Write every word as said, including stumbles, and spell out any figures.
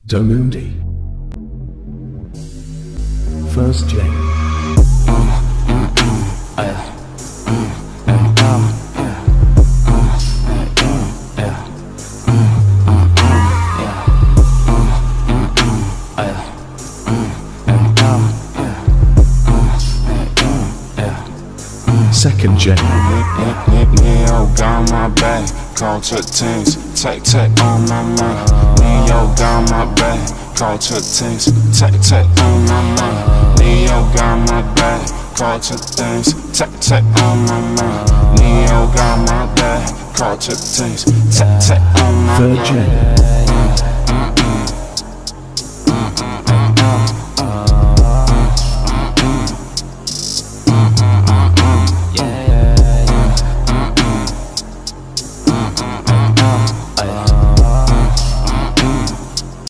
Domundi. First gen. Second gen. Neo got my back, call to things, tech tech on my mind. Neo got my back, call to things, tech tech on my mind. Neo got my back, call to things, tech tech on my mind. Neo got my back, call to things, tech tech on my mind. Third gen.